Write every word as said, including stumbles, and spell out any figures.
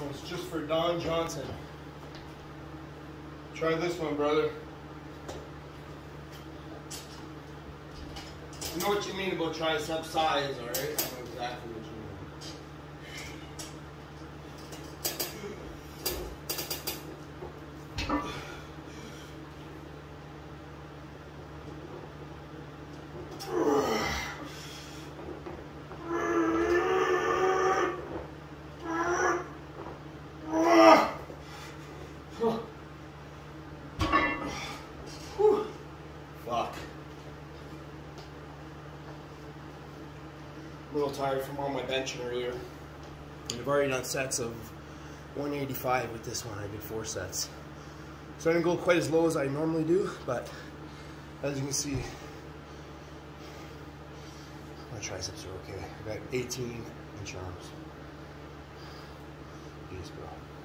one's just for Don Johnson. Try this one, brother. I know what you mean about tricep size, alright? I know exactly what you mean. Fuck. I'm a little tired from all my benching earlier. And I've already done sets of one eighty-five with this one. I did four sets. So I didn't go quite as low as I normally do, but as you can see, my triceps are okay. I got eighteen inch arms. These, bro.